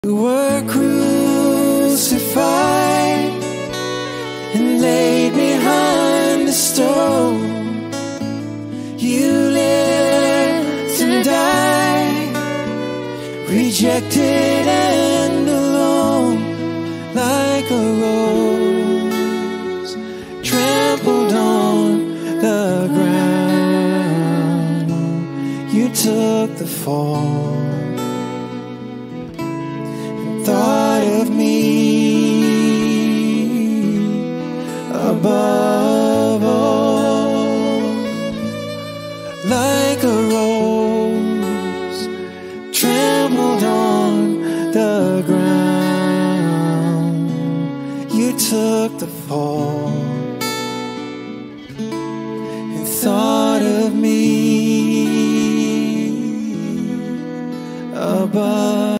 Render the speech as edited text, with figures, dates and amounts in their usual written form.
You were crucified and laid behind the stone. You lived and died, rejected and alone, like a rose trampled on the ground. You took the fall, thought of me above all, like a rose trembled on the ground. You took the fall and thought of me above.